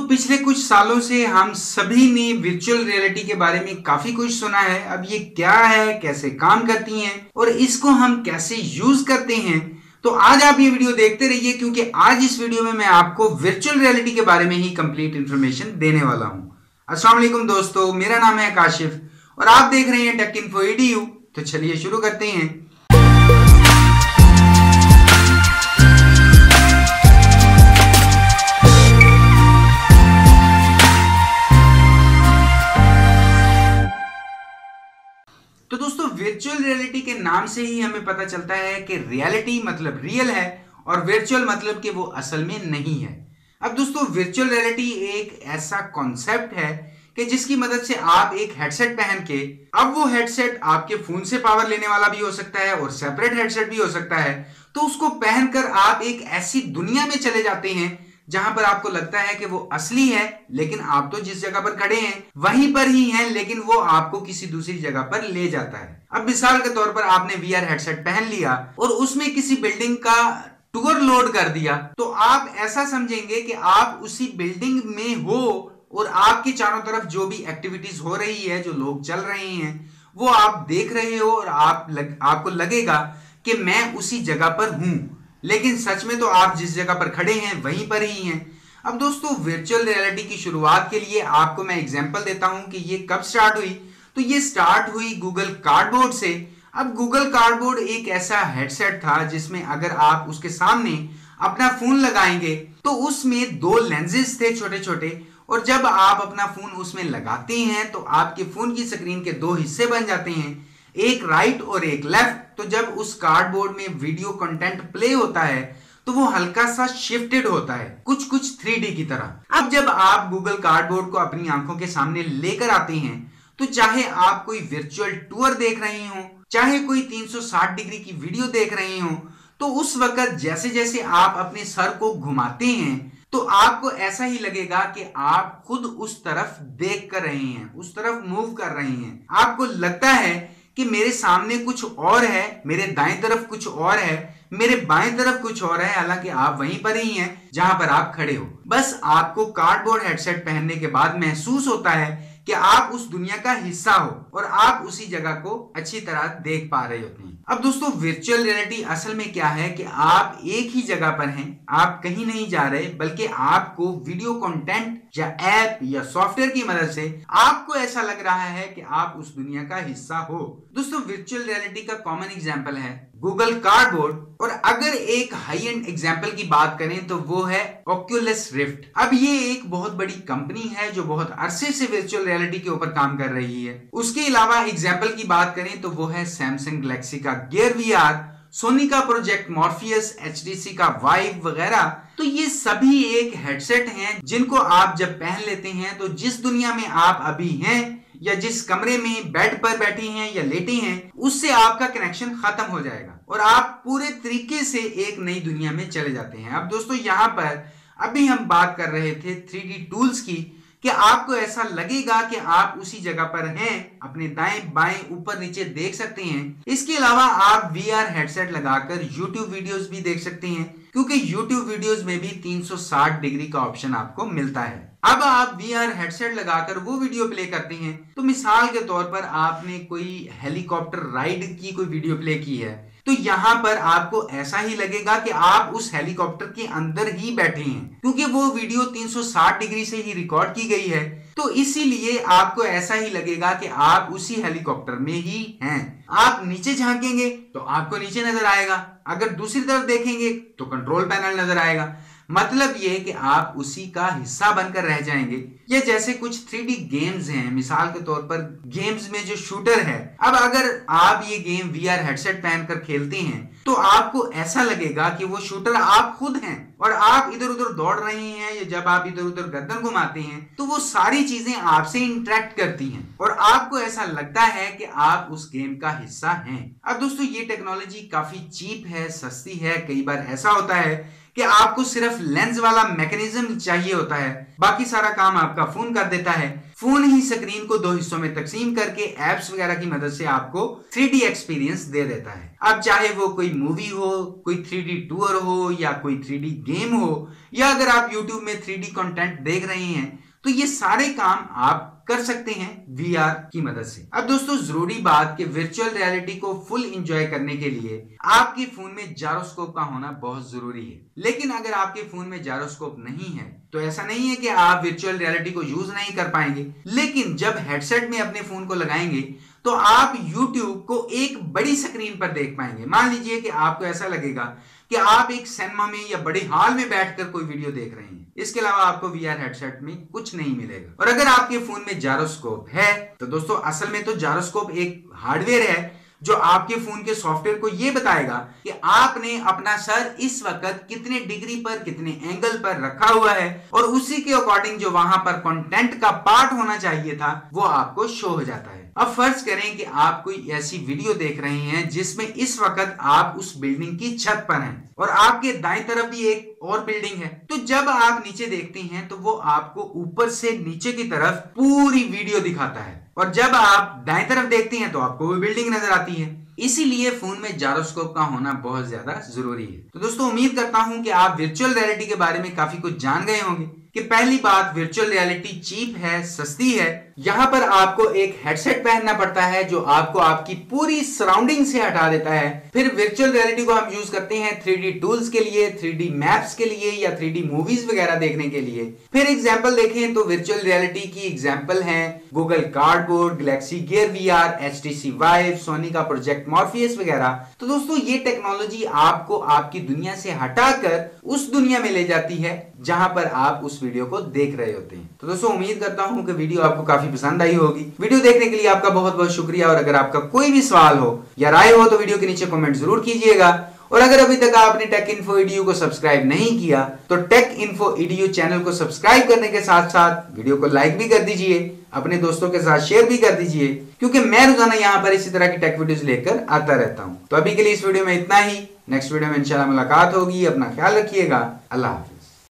पिछले कुछ सालों से हम सभी ने वर्चुअल रियलिटी के बारे में काफी कुछ सुना है। अब ये क्या है, कैसे काम करती हैं और इसको हम कैसे यूज करते हैं, तो आज आप ये वीडियो देखते रहिए क्योंकि आज इस वीडियो में मैं आपको वर्चुअल रियलिटी के बारे में ही कंप्लीट इंफॉर्मेशन देने वाला हूं। अस्सलाम वालेकुम दोस्तों, मेरा नाम है काशिफ और आप देख रहे हैं टेक इन्फो EDU। तो चलिए शुरू करते हैं। तो दोस्तों, वर्चुअल रियलिटी के नाम से ही हमें पता चलता है कि रियलिटी मतलब रियल है और वर्चुअल मतलब कि वो असल में नहीं है। अब दोस्तों, वर्चुअल रियलिटी एक ऐसा कॉन्सेप्ट है कि जिसकी मदद से आप एक हेडसेट पहन के, अब वो हेडसेट आपके फोन से पावर लेने वाला भी हो सकता है और सेपरेट हेडसेट भी हो सकता है, तो उसको पहनकर आप एक ऐसी दुनिया में चले जाते हैं जहां पर आपको लगता है कि वो असली है, लेकिन आप तो जिस जगह पर खड़े हैं वहीं पर ही हैं, लेकिन वो आपको किसी दूसरी जगह पर ले जाता है। अब मिसाल के तौर पर आपने VR हेडसेट पहन लिया और उसमें किसी बिल्डिंग का टूर लोड कर दिया, तो आप ऐसा समझेंगे कि आप उसी बिल्डिंग में हो और आपके चारों तरफ जो भी एक्टिविटीज हो रही है, जो लोग चल रहे हैं, वो आप देख रहे हो और आपको लगेगा कि मैं उसी जगह पर हूं, लेकिन सच में तो आप जिस जगह पर खड़े हैं वहीं पर ही हैं। अब दोस्तों, वर्चुअल रियलिटी की शुरुआत के लिए आपको मैं एग्जांपल देता हूं कि ये कब स्टार्ट हुई। तो ये स्टार्ट हुई गूगल कार्डबोर्ड से। अब गूगल कार्डबोर्ड एक ऐसा हेडसेट था जिसमें अगर आप उसके सामने अपना फोन लगाएंगे तो उसमें दो लेंसेज थे छोटे छोटे, और जब आप अपना फोन उसमें लगाते हैं तो आपके फोन की स्क्रीन के दो हिस्से बन जाते हैं, एक राइट और एक लेफ्ट। तो जब उस कार्डबोर्ड में वीडियो कंटेंट प्ले होता है तो वो हल्का सा शिफ्टेड होता है, कुछ 3D की तरह। अब जब आप गूगल कार्डबोर्ड को अपनी आंखों के सामने लेकर आते हैं तो चाहे आप कोई वर्चुअल टूर देख रहे हो, चाहे कोई 360 डिग्री की वीडियो देख रहे हो, तो उस वक्त जैसे जैसे आप अपने सर को घुमाते हैं तो आपको ऐसा ही लगेगा कि आप खुद उस तरफ देख कर रहे हैं, उस तरफ मूव कर रहे हैं। आपको लगता है कि मेरे सामने कुछ और है, मेरे दाएं तरफ कुछ और है, मेरे बाएं तरफ कुछ और है, हालांकि आप वहीं पर ही हैं जहां पर आप खड़े हो। बस आपको कार्डबोर्ड हेडसेट पहनने के बाद महसूस होता है कि आप उस दुनिया का हिस्सा हो और आप उसी जगह को अच्छी तरह देख पा रहे होते हैं। अब दोस्तों, वर्चुअल रियलिटी असल में क्या है कि आप एक ही जगह पर हैं, आप कहीं नहीं जा रहे, बल्कि आपको वीडियो कंटेंट या ऐप या सॉफ्टवेयर की मदद से आपको ऐसा लग रहा है कि आप उस दुनिया का हिस्सा हो। दोस्तों, वर्चुअल रियलिटी का कॉमन एग्जांपल है गूगल कार्डबोर्ड, और अगर एक हाई एंड एग्जांपल की बात करें तो वो है ओक्यूलस रिफ्ट। अब ये एक बहुत बड़ी कंपनी है जो बहुत अरसे से वर्चुअल रियलिटी के ऊपर काम कर रही है। उसके अलावा एग्जांपल की बात करें तो वो है सैमसंग गैलेक्सी का गियर VR, सोनी का प्रोजेक्ट मॉर्फियस, HTC का वाइव वगैरह। तो ये सभी एक हेडसेट हैं जिनको आप जब पहन लेते हैं तो जिस दुनिया में आप अभी हैं या जिस कमरे में बेड पर बैठे हैं या लेटे हैं, उससे आपका कनेक्शन खत्म हो जाएगा और आप पूरे तरीके से एक नई दुनिया में चले जाते हैं। अब दोस्तों, यहाँ पर अभी हम बात कर रहे थे 3D टूल्स की, कि आपको ऐसा लगेगा कि आप उसी जगह पर हैं, अपने दाएं बाएं ऊपर नीचे देख सकते हैं। इसके अलावा आप VR हेडसेट लगाकर YouTube वीडियोस भी देख सकते हैं, क्योंकि YouTube वीडियोस में भी 360 डिग्री का ऑप्शन आपको मिलता है। अब आप VR हेडसेट लगाकर वो वीडियो प्ले करते हैं, तो मिसाल के तौर पर आपने कोई हेलीकॉप्टर राइड की कोई वीडियो प्ले की है, तो यहां पर आपको ऐसा ही लगेगा कि आप उस हेलीकॉप्टर के अंदर ही बैठे हैं, क्योंकि वो वीडियो 360 डिग्री से ही रिकॉर्ड की गई है। तो इसीलिए आपको ऐसा ही लगेगा कि आप उसी हेलीकॉप्टर में ही हैं। आप नीचे झांकेंगे तो आपको नीचे नजर आएगा, अगर दूसरी तरफ देखेंगे तो कंट्रोल पैनल नजर आएगा। मतलब ये कि आप उसी का हिस्सा बनकर रह जाएंगे। ये जैसे कुछ 3D गेम्स हैं, मिसाल के तौर पर गेम्स में जो शूटर है, अब अगर आप ये गेम VR हेडसेट पहनकर खेलते हैं तो आपको ऐसा लगेगा कि वो शूटर आप खुद हैं और आप इधर उधर दौड़ रहे हैं, या जब आप इधर उधर गर्दन घुमाते हैं तो वो सारी चीजें आपसे इंटरेक्ट करती हैं और आपको ऐसा लगता है कि आप उस गेम का हिस्सा हैं। अब दोस्तों, ये टेक्नोलॉजी काफी चीप है, सस्ती है। कई बार ऐसा होता है कि आपको सिर्फ लेंस वाला मैकेनिज्म चाहिए होता है, बाकी सारा काम आपका फोन कर देता है। फोन ही स्क्रीन को दो हिस्सों में तकसीम करके एप्स वगैरह की मदद से आपको 3D एक्सपीरियंस दे देता है। अब चाहे वो कोई मूवी हो, कोई 3D टूर हो, या कोई 3D गेम हो, या अगर आप YouTube में 3D कंटेंट देख रहे हैं, तो ये सारे काम आप कर सकते हैं VR की मदद से। अब दोस्तों जरूरी बात कि वर्चुअल रियलिटी को फुल एंजॉय करने के लिए आपके फोन में जायरोस्कोप का होना बहुत जरूरी है। लेकिन अगर आपके फोन में जायरोस्कोप नहीं है तो ऐसा नहीं है कि आप वर्चुअल रियलिटी को यूज नहीं कर पाएंगे, लेकिन जब हेडसेट में अपने फोन को लगाएंगे तो आप YouTube को एक बड़ी स्क्रीन पर देख पाएंगे। मान लीजिए कि आपको ऐसा लगेगा कि आप एक सिनेमा में या बड़े हॉल में बैठकर कोई वीडियो देख रहे हैं। इसके अलावा आपको VR हेडसेट में कुछ नहीं मिलेगा। और अगर आपके फोन में जायरोस्कोप है तो दोस्तों असल में तो जायरोस्कोप एक हार्डवेयर है जो आपके फोन के सॉफ्टवेयर को यह बताएगा कि आपने अपना सर इस वक्त कितने डिग्री पर, कितने एंगल पर रखा हुआ है, और उसी के अकॉर्डिंग जो वहां पर कंटेंट का पार्ट होना चाहिए था वो आपको शो हो जाता है। अब फर्ज करें कि आप कोई ऐसी वीडियो देख रहे हैं जिसमें इस वक्त आप उस बिल्डिंग की छत पर हैं और आपके दाएं तरफ भी एक और बिल्डिंग है, तो जब आप नीचे देखते हैं तो वो आपको ऊपर से नीचे की तरफ पूरी वीडियो दिखाता है, और जब आप दाएं तरफ देखते हैं तो आपको वो बिल्डिंग नजर आती है। इसीलिए फोन में जायरोस्कोप का होना बहुत ज्यादा जरूरी है। तो दोस्तों उम्मीद करता हूं कि आप वर्चुअल रियलिटी के बारे में काफी कुछ जान गए होंगे कि पहली बात, वर्चुअल रियलिटी चीप है, सस्ती है। यहाँ पर आपको एक हेडसेट पहनना पड़ता है जो आपको आपकी पूरी सराउंडिंग से हटा देता है। फिर वर्चुअल रियलिटी को हम यूज करते हैं 3D टूल्स के लिए, 3D मैप्स के लिए, या 3D मूवीज वगैरह देखने के लिए। फिर एग्जाम्पल देखें तो वर्चुअल रियलिटी की एग्जाम्पल है Google cardboard, Galaxy gear VR, HTC Vive, Sony का प्रोजेक्ट मॉर्फियस वगैरह। तो दोस्तों ये टेक्नोलॉजी आपको आपकी दुनिया से हटाकर उस दुनिया में ले जाती है जहां पर आप उस वीडियो को देख रहे होते हैं। तो दोस्तों उम्मीद करता हूं कि वीडियो आपको काफी पसंद आई होगी। वीडियो देखने के लिए आपका बहुत बहुत शुक्रिया, और अगर आपका कोई भी सवाल हो या राय हो तो वीडियो के नीचे कमेंट जरूर कीजिएगा। और अगर अभी तक आपने टेक इन्फो EDU को सब्सक्राइब नहीं किया तो टेक इन्फो EDU चैनल को सब्सक्राइब करने के साथ साथ वीडियो को लाइक भी कर दीजिए, अपने दोस्तों के साथ शेयर भी कर दीजिए, क्योंकि मैं रोजाना यहाँ पर इसी तरह की टेक वीडियोस लेकर आता रहता हूँ। तो अभी के लिए इस वीडियो में इतना ही। नेक्स्ट वीडियो में इंशाल्लाह मुलाकात होगी। अपना ख्याल रखिएगा। अल्लाह हाफिज।